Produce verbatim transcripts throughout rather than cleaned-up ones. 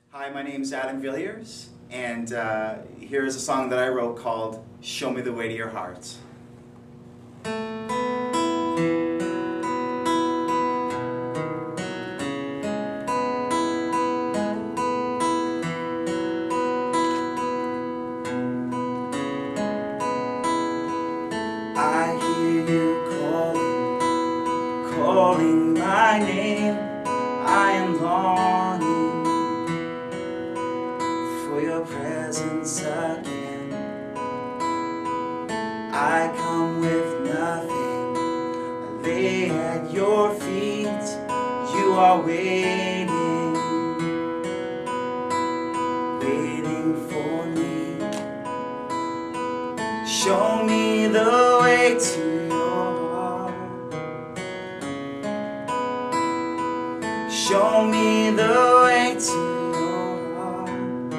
Hi, my name's Adam Villiers, and uh, here is a song that I wrote called Show Me the Way to Your Heart. I hear you calling, calling my name. I am longing for your presence again. I come with nothing, I lay at your feet. You are waiting, waiting for me. Show me the way to your heart. Show me the way to your heart.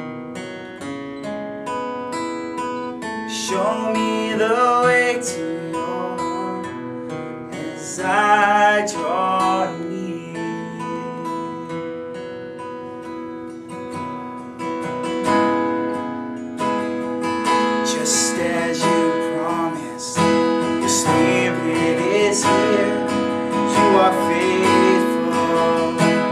Show me the way to your heart as I draw near. Just as you promised, your Spirit is here. You are faithful,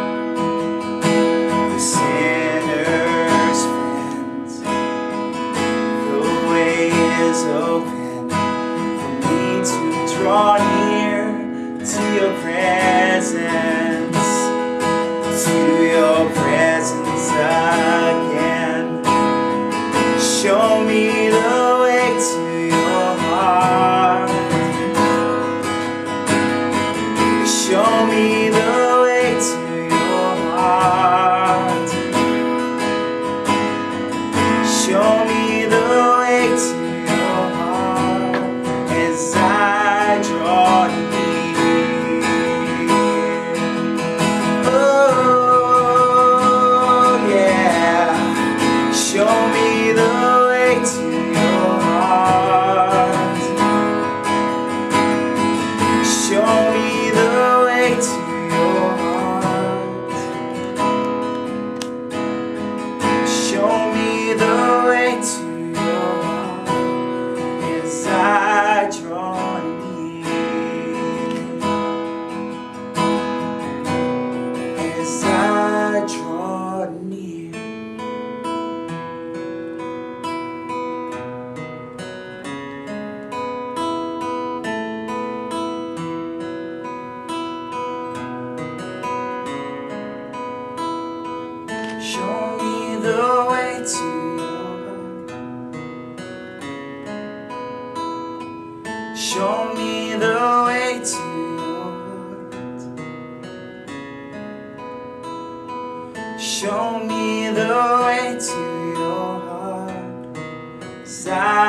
the sinner's friend. The way is open for me to draw near to your presence, to your presence again. Show me the way to your heart. Show me the way to your heart. Show me the way to your heart as I draw near. Oh yeah, show me the way to your heart. Show me the way to your heart. Show me the way to your heart as I draw near. As I draw near. Show me the way to your heart. Show me the way to your heart. Show me the way to your heart.